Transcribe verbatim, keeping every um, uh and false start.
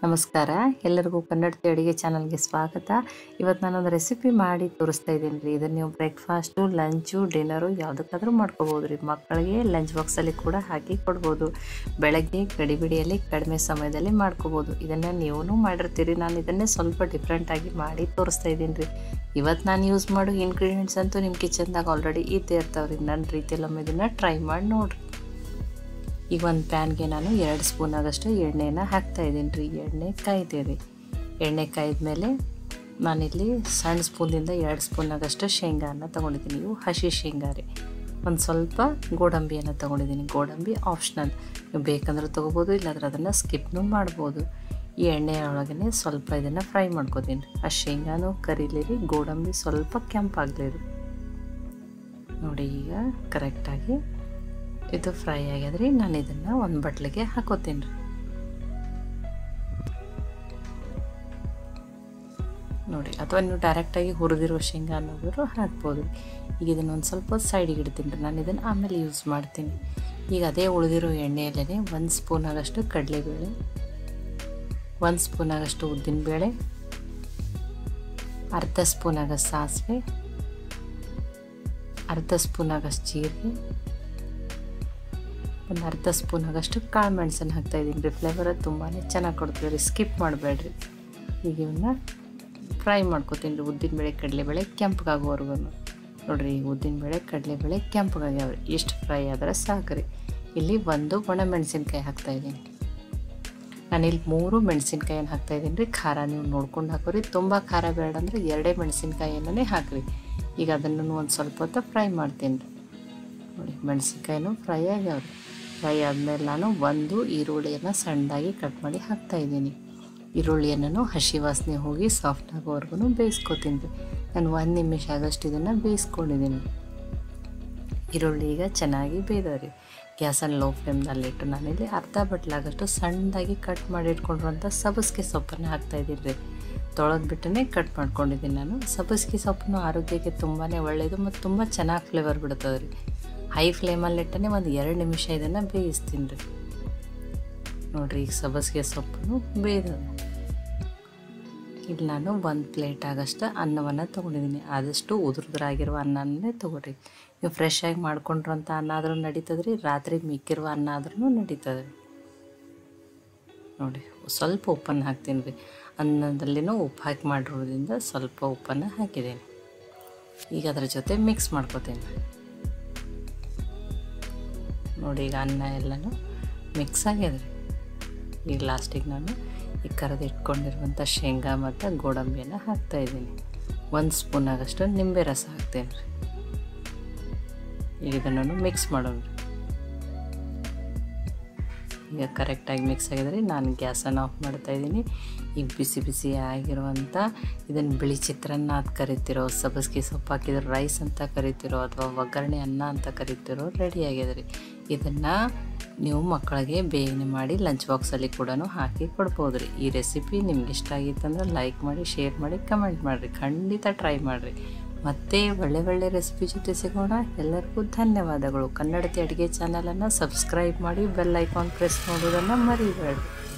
ನಮಸ್ಕಾರ, ಎಲ್ಲರಿಗೂ ಕನ್ನಡತಿ ಅಡುಗೆ ಚಾನಲ್ಗೆ ಸ್ವಾಗತ. ಇವತ್ತು ನಾನೊಂದು ರೆಸಿಪಿ ಮಾಡಿ ತೋರಿಸ್ತಾ ಇದ್ದೀನಿ ರೀ. ಇದನ್ನು ನೀವು ಬ್ರೇಕ್ಫಾಸ್ಟು, ಲಂಚು, ಡಿನ್ನರು ಯಾವುದಕ್ಕಾದ್ರೂ ಮಾಡ್ಕೋಬೋದು ರೀ. ಮಕ್ಕಳಿಗೆ ಲಂಚ್ ಬಾಕ್ಸಲ್ಲಿ ಕೂಡ ಹಾಕಿ ಕೊಡ್ಬೋದು. ಬೆಳಗ್ಗೆ ಗಡಿಬಿಡಿಯಲ್ಲಿ ಕಡಿಮೆ ಸಮಯದಲ್ಲಿ ಮಾಡ್ಕೋಬೋದು. ಇದನ್ನು ನೀವೂ ಮಾಡಿರ್ತೀರಿ. ನಾನು ಇದನ್ನೇ ಸ್ವಲ್ಪ ಡಿಫ್ರೆಂಟಾಗಿ ಮಾಡಿ ತೋರಿಸ್ತಾ ಇದ್ದೀನಿ ರೀ. ಇವತ್ತು ನಾನು ಯೂಸ್ ಮಾಡೋ ಇಂಗ್ರೀಡಿಯೆಂಟ್ಸ್ ಅಂತೂ ನಿಮ್ಮ ಕಿಚನ್ದಾಗ ಆಲ್ರೆಡಿ ಇದ್ದೇ ಇರ್ತಾವೆ ರೀ. ನನ್ನ ರೀತಿಯಲ್ಲೊಮ್ಮೆ ಇದನ್ನು ಟ್ರೈ ಮಾಡಿ ನೋಡಿರಿ. ಈಗ ಒಂದು ಪ್ಯಾನ್ಗೆ ನಾನು ಎರಡು ಸ್ಪೂನ್ ಆಗಷ್ಟು ಎಣ್ಣೆನ ಹಾಕ್ತಾಯಿದ್ದೀನಿ ರೀ. ಎಣ್ಣೆ ಕಾಯ್ತೀರಿ. ಎಣ್ಣೆ ಕಾಯ್ದ ಮೇಲೆ ನಾನಿಲ್ಲಿ ಸಣ್ಣ ಸ್ಪೂನಿಂದ ಎರಡು ಸ್ಪೂನ್ ಆಗಷ್ಟು ಶೇಂಗಾನ ತೊಗೊಂಡಿದ್ದೀನಿ. ಇವು ಹಸಿ ಶೇಂಗಾ ರೀ. ಒಂದು ಸ್ವಲ್ಪ ಗೋಡಂಬಿಯನ್ನು ತೊಗೊಂಡಿದ್ದೀನಿ. ಗೋಡಂಬಿ ಆಪ್ಷನಲ್, ನೀವು ಬೇಕಂದ್ರೆ ತೊಗೋಬೋದು, ಇಲ್ಲಾಂದ್ರೆ ಅದನ್ನು ಸ್ಕಿಪ್ನೂ ಮಾಡ್ಬೋದು. ಈ ಎಣ್ಣೆಯ ಒಳಗೇ ಸ್ವಲ್ಪ ಇದನ್ನು ಫ್ರೈ ಮಾಡ್ಕೋತೀನಿ ರೀ. ಆ ಶೇಂಗಾನು ಕರೀಲಿ ರೀ, ಗೋಡಂಬಿ ಸ್ವಲ್ಪ ಕೆಂಪಾಗಲಿ ರೀ. ನೋಡಿ ಈಗ ಕರೆಕ್ಟಾಗಿ ಇದು ಫ್ರೈ ಆಗ್ಯದ್ರಿ. ನಾನು ಇದನ್ನು ಒಂದು ಬಟ್ಲಿಗೆ ಹಾಕೋತೀನಿ ರೀ. ನೋಡಿ, ಅಥವಾ ನೀವು ಡೈರೆಕ್ಟಾಗಿ ಹುರಿದಿರೋ ಶೇಂಗಾ ಅನ್ನೋದ್ರು ಹಾಕ್ಬೋದು. ಈಗ ಇದನ್ನು ಒಂದು ಸ್ವಲ್ಪ ಸೈಡಿಗೆ ಇಡ್ತೀನಿ ರೀ. ನಾನು ಇದನ್ನು ಆಮೇಲೆ ಯೂಸ್ ಮಾಡ್ತೀನಿ. ಈಗ ಅದೇ ಉಳಿದಿರೋ ಎಣ್ಣೆಯಲ್ಲೇ ಒಂದು ಸ್ಪೂನ್ ಆಗಷ್ಟು ಕಡಲೆಬೇಳೆ, ಒಂದು ಸ್ಪೂನ್ ಆಗಷ್ಟು ಉದ್ದಿನಬೇಳೆ, ಅರ್ಧ ಸ್ಪೂನ್ ಆಗಷ್ಟು ಸಾಸಿವೆ, ಅರ್ಧ ಸ್ಪೂನ್ ಆಗಷ್ಟು ಜೀರಿಗೆ, ಒಂದು ಅರ್ಧ ಸ್ಪೂನ್ ಆಗಷ್ಟು ಕಾಳು ಮೆಣಸನ್ನು ಹಾಕ್ತಾಯಿದ್ದೀನಿ ರೀ. ಫ್ಲೇವರ್ ತುಂಬಾ ಚೆನ್ನಾಗಿ ಕೊಡ್ತೀವಿ ರೀ. ಸ್ಕಿಪ್ ಮಾಡಬೇಡ್ರಿ. ಈಗ ಇವನ್ನ ಫ್ರೈ ಮಾಡ್ಕೊತೀನಿ ರೀ. ಉದ್ದಿನಬೇಳೆ ಕಡಲೆಬೇಳೆ ಕೆಂಪಗಾಗೋವರೆಗೂ ನೋಡಿರಿ. ಈಗ ಉದ್ದಿನಬೇಳೆ ಕಡಲೆಬೇಳೆ ಕೆಂಪಗಾಗ್ಯಾವ್ರಿ. ಇಷ್ಟು ಫ್ರೈ ಆದರೆ ಸಾಕು ರೀ. ಇಲ್ಲಿ ಒಂದು ಒಣ ಮೆಣಸಿನ್ಕಾಯಿ ಹಾಕ್ತಾಯಿದ್ದೀನಿ. ನಾನಿಲ್ಲಿ ಮೂರು ಮೆಣಸಿನ್ಕಾಯನ್ನು ಹಾಕ್ತಾಯಿದ್ದೀನಿ ರೀ. ಖಾರ ನೀವು ನೋಡ್ಕೊಂಡು ಹಾಕೋರಿ. ತುಂಬ ಖಾರ ಬೇಡ ಅಂದರೆ ಎರಡೇ ಮೆಣಸಿನ್ಕಾಯಿಯನ್ನೇ ಹಾಕಿರಿ. ಈಗ ಅದನ್ನು ಒಂದು ಸ್ವಲ್ಪ ಹೊತ್ತು ಫ್ರೈ ಮಾಡ್ತೀನಿ ರೀ. ನೋಡಿ, ಮೆಣಸಿನ್ಕಾಯಿನೂ ಫ್ರೈ ಆಗ್ಯಾವ್ರಿ. ಫ್ರೈ ಆದಮೇಲೆ ನಾನು ಒಂದು ಈರುಳ್ಳಿಯನ್ನು ಸಣ್ಣದಾಗಿ ಕಟ್ ಮಾಡಿ ಹಾಕ್ತಾಯಿದ್ದೀನಿ. ಈರುಳ್ಳಿಯನ್ನು ಹಸಿ ವಾಸನೆ ಹೋಗಿ ಸಾಫ್ಟ್ ಆಗೋವರೆಗೂ ಬೇಯಿಸ್ಕೊತೀನಿ ರೀ. ನಾನು ಒಂದು ನಿಮಿಷ ಆಗಷ್ಟು ಇದನ್ನು ಬೇಯಿಸ್ಕೊಂಡಿದ್ದೀನಿ. ಈರುಳ್ಳಿ ಈಗ ಚೆನ್ನಾಗಿ ಬೇಯ್ದವ್ರಿ. ಗ್ಯಾಸನ್ನು ಲೋ ಫ್ಲೇಮ್ನಲ್ಲಿಟ್ಟು ನಾನಿಲ್ಲಿ ಅರ್ಧ ಬಟ್ಲಾಗಷ್ಟು ಸಣ್ಣದಾಗಿ ಕಟ್ ಮಾಡಿ ಇಟ್ಕೊಂಡಿರುವಂಥ ಸಬ್ಬಸಿಗೆ ಸೊಪ್ಪನ್ನು ಹಾಕ್ತಾಯಿದ್ದೀನಿ ರೀ. ತೊಳೆದು ಬಿಟ್ಟೇ ಕಟ್ ಮಾಡ್ಕೊಂಡಿದ್ದೀನಿ ನಾನು. ಸಬ್ಬಸಿಗೆ ಸೊಪ್ಪನ್ನು ಆರೋಗ್ಯಕ್ಕೆ ತುಂಬಾ ಒಳ್ಳೆಯದು ಮತ್ತು ತುಂಬ ಚೆನ್ನಾಗಿ ಫ್ಲೇವರ್ ಬಿಡ್ತದೆ ರೀ. ಹೈ ಫ್ಲೇಮಲ್ಲಿಟ್ಟನೆ ಒಂದು ಎರಡು ನಿಮಿಷ ಇದನ್ನು ಬೇಯಿಸ್ತೀನಿ ರೀ. ನೋಡಿರಿ, ಈಗ ಸಬ್ಬಸಿಗೆ ಸೊಪ್ಪನ್ನು ಬೇಯ್ದದ. ಇಲ್ಲಿ ನಾನು ಒಂದು ಪ್ಲೇಟ್ ಆಗಷ್ಟು ಅನ್ನವನ್ನು ತೊಗೊಂಡಿದ್ದೀನಿ. ಆದಷ್ಟು ಉದುರುದ್ರಾಗಿರುವ ಅನ್ನನೇ ತೊಗೊಳ್ರಿ. ನೀವು ಫ್ರೆಶ್ ಆಗಿ ಮಾಡ್ಕೊಂಡಿರೋಂಥ ಅನ್ನ ಆದ್ರೂ ನಡೀತದೆ ರೀ. ರಾತ್ರಿ ಮಿಕ್ಕಿರುವ ಅನ್ನ ಆದ್ರೂ ನಡೀತದೆ ರೀ. ನೋಡಿ, ಸ್ವಲ್ಪ ಉಪ್ಪನ್ನು ಹಾಕ್ತೀನಿ ರೀ. ಅನ್ನದಲ್ಲಿನೂ ಉಪ್ಪು ಹಾಕಿ ಮಾಡಿರೋದ್ರಿಂದ ಸ್ವಲ್ಪ ಉಪ್ಪನ್ನು ಹಾಕಿದ್ದೀನಿ. ಈಗ ಅದರ ಜೊತೆ ಮಿಕ್ಸ್ ಮಾಡ್ಕೊತೀನಿ. ನೋಡಿ, ಈಗ ಅನ್ನ ಎಲ್ಲನೂ ಮಿಕ್ಸ್ ಆಗ್ಯದ್ರಿ. ಈಗ ಲಾಸ್ಟಿಗೆ ನಾನು ಈ ಕರೆದು ಇಟ್ಕೊಂಡಿರುವಂಥ ಶೇಂಗಾ ಮತ್ತು ಗೋಡಂಬಿಯನ್ನು ಹಾಕ್ತಾಯಿದ್ದೀನಿ. ಒಂದು ಸ್ಪೂನ್ ಆಗಷ್ಟು ನಿಂಬೆ ರಸ ಹಾಕ್ತೇನೆ ರೀ. ಈಗ ಇದನ್ನು ಮಿಕ್ಸ್ ಮಾಡೋಣ ರೀ. ಈಗ ಕರೆಕ್ಟಾಗಿ ಮಿಕ್ಸ್ ಆಗಿದ್ರೆ ನಾನು ಗ್ಯಾಸನ್ನು ಆಫ್ ಮಾಡ್ತಾಯಿದ್ದೀನಿ. ಈಗ ಬಿಸಿ ಬಿಸಿ ಆಗಿರುವಂಥ ಇದನ್ನು ಬಿಳಿ ಚಿತ್ರಾನ್ನ ಅಂತ ಕರಿತಿರೋ, ಸಬ್ಬಸಿಗೆ ಸೊಪ್ಪು ಹಾಕಿದ್ರೆ ರೈಸ್ ಅಂತ ಕರಿತಿರೋ, ಅಥವಾ ಒಗ್ಗರಣೆ ಅನ್ನ ಅಂತ ಕರಿತಿರೋ ರೆಡಿ ಆಗಿದೆ ರೀ. ಇದನ್ನು ನೀವು ಮಕ್ಕಳಿಗೆ ಬೇಗನೆ ಮಾಡಿ ಲಂಚ್ ಬಾಕ್ಸಲ್ಲಿ ಕೂಡ ಹಾಕಿ ಕೊಡ್ಬೋದು ರೀ. ಈ ರೆಸಿಪಿ ನಿಮ್ಗೆ ಇಷ್ಟ ಆಗಿತ್ತಂದ್ರೆ ಲೈಕ್ ಮಾಡಿ, ಶೇರ್ ಮಾಡಿ, ಕಮೆಂಟ್ ಮಾಡಿರಿ. ಖಂಡಿತ ಟ್ರೈ ಮಾಡಿರಿ. ಮತ್ತೆ ಒಳ್ಳೆ ಒಳ್ಳೆ ರೆಸಿಪಿ ಜೊತೆ ಸಿಗೋಣ. ಎಲ್ಲರಿಗೂ ಧನ್ಯವಾದಗಳು. ಕನ್ನಡತಿ ಅಡುಗೆ ಚಾನಲನ್ನು ಸಬ್ಸ್ಕ್ರೈಬ್ ಮಾಡಿ, ಬೆಲ್ ಐಕಾನ್ ಪ್ರೆಸ್ ಮಾಡೋದನ್ನು ಮರಿಬೇಡಿ.